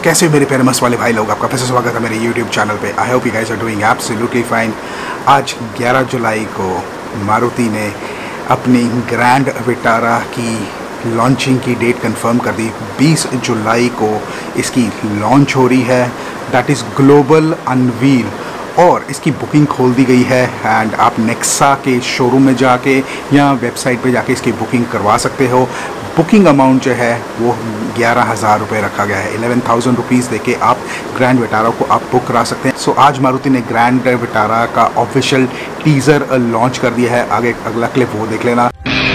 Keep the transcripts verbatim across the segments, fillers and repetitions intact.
कैसे हो मेरे प्यारे मस्त वाले भाई लोग, आपका फिर से स्वागत है मेरे यूट्यूब चैनल पे। I hope you guys are doing absolutely fine. आज ग्यारह जुलाई को मारुति ने अपनी ग्रैंड विटारा की लॉन्चिंग की डेट कंफर्म कर दी। बीस जुलाई को इसकी लॉन्च हो रही है, दैट इज़ ग्लोबल अनवील, और इसकी बुकिंग खोल दी गई है। एंड आप नेक्सा के शोरूम में जाके या वेबसाइट पे जाके इसकी बुकिंग करवा सकते हो। बुकिंग अमाउंट जो है वो ग्यारह हज़ार रुपये रखा गया है। इलेवन थाउजेंड रुपीज़ देके आप ग्रैंड विटारा को आप बुक करा सकते हैं। सो so, आज मारुति ने ग्रैंड विटारा का ऑफिशियल टीज़र लॉन्च कर दिया है। आगे अगला क्लिप वो देख लेना।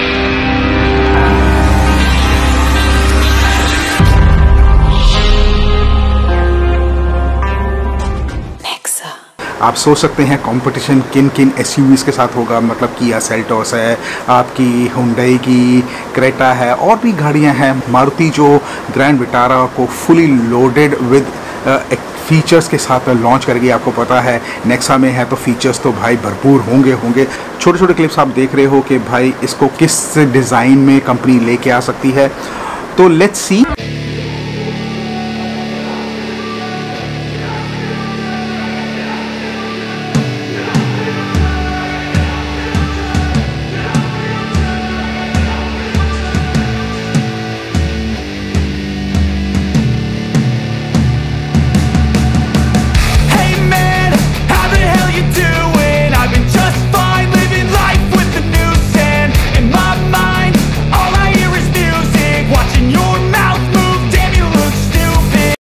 आप सोच सकते हैं कंपटीशन किन किन एसयूवीज़ के साथ होगा, मतलब किया सेल्टोस है, आपकी हुंडई की क्रेटा है, और भी गाड़ियां हैं। मारुति जो ग्रैंड विटारा को फुली लोडेड विद फीचर्स के साथ लॉन्च करेगी। आपको पता है नेक्सा में है तो फीचर्स तो भाई भरपूर होंगे होंगे छोटे छोटे क्लिप्स आप देख रहे हो कि भाई इसको किस डिज़ाइन में कंपनी लेके आ सकती है। तो लेट्स सी।